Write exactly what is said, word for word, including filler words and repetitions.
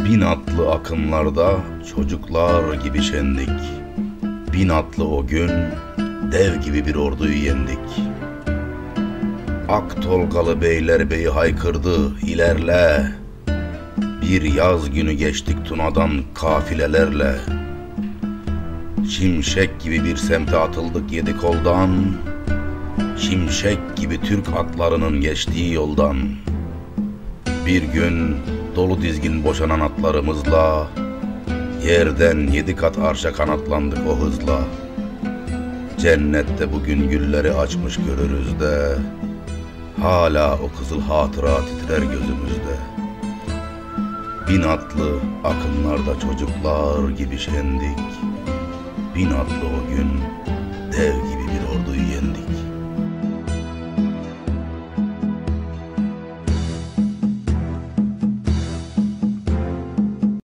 Bin atlı akınlarda çocuklar gibi şendik. Bin atlı o gün dev gibi bir orduyu yendik. Ak tolgalı beylerbeyi haykırdı ilerle. Bir yaz günü geçtik Tuna'dan kafilelerle. Şimşek gibi bir semte atıldık yedi koldan. Şimşek gibi Türk atlarının geçtiği yoldan. Bir gün dolu dizgin boşanan atlarımızla yerden yedi kat arşa kanatlandık o hızla. Cennette bugün gülleri açmış görürüz de hala o kızıl hatıra titrer gözümüzde. Bin atlı akınlarda çocuklar gibi şendik. Bin atlı o gün dev gibi bir orduyu yendik.